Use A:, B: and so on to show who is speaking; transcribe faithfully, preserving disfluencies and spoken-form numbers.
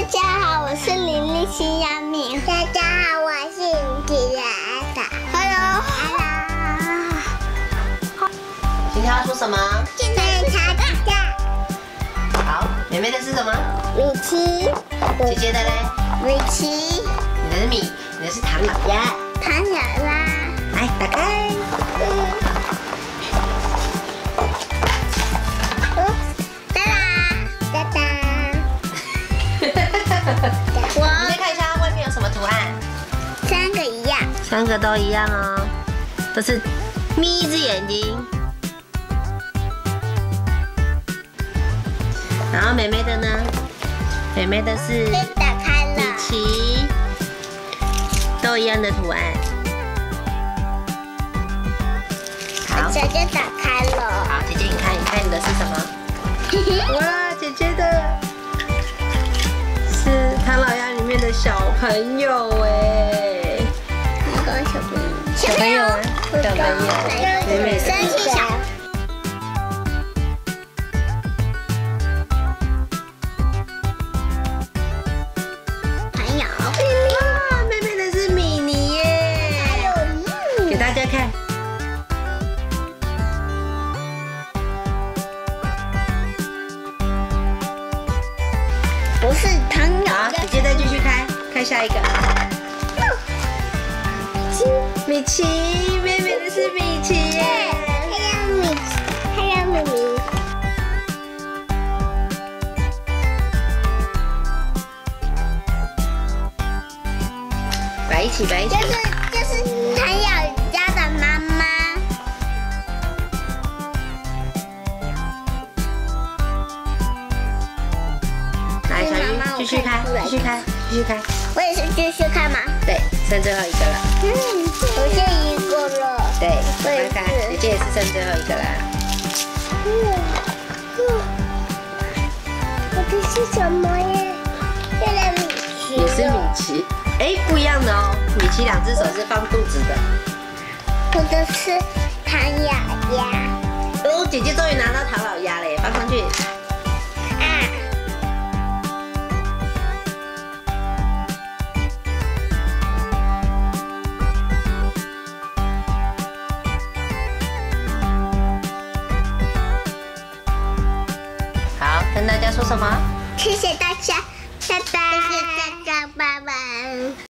A: 家好，我是林立新亚敏。大家好，我是林吉拉达。Hello Hello。
B: 今天要说什么？
A: 今天查大家。
B: 好，妹妹的是什么？
A: 米奇。
B: 姐姐的嘞？
A: 米奇。
B: 你的是米，你的是唐老鸭。
A: 唐老鸭。
B: 来，打开。
A: 嗯。哒啦哒哒。
B: 我们先看一下外面有什么图案。
A: 三个一样。
B: 三个都一样哦，都是眯一只眼睛。然后妹妹的呢？妹妹的是
A: 被打开了。
B: 米奇，都一样的图案。好，
A: 姐姐打开了。
B: 好，姐姐你看，你看你的是什么？哇，姐姐的是唐老鸭里面的小朋友哎。
A: 哪个小朋友？
B: 小朋友啊，小朋友，妹妹
A: 生气小。朋友。
B: 哇，妹妹的是米妮耶。
A: 还有
B: 给大家看。
A: 不是唐老
B: 好，
A: 鸭。
B: 姐姐再继续开，看下一个。米奇，妹妹的是米奇耶。
A: 还有米，还有米米。
B: 摆一起，摆一起。
A: 就是就是唐老鸭的妈妈。
B: 来，小鱼，继续开，继续开，继续开。
A: 我也是继续看嘛。
B: 对，剩最后一个了。
A: 嗯，我剩一个了。
B: 对，
A: 我也
B: 看看，姐姐也是剩最后一个啦。
A: 嗯，我的是什么耶？这个米奇。
B: 也是米奇，哎，不一样的哦。米奇两只手是放肚子的。
A: 我的是唐老鸭。
B: 哦，姐姐终于拿到唐老鸭了耶，放上去。
A: 啊。
B: 好，跟大家说什么？
A: 谢谢大家，拜拜。谢谢大家，拜拜。